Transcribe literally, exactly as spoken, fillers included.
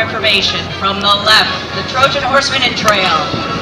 information. From the left, the Trojan Horseman and Trail.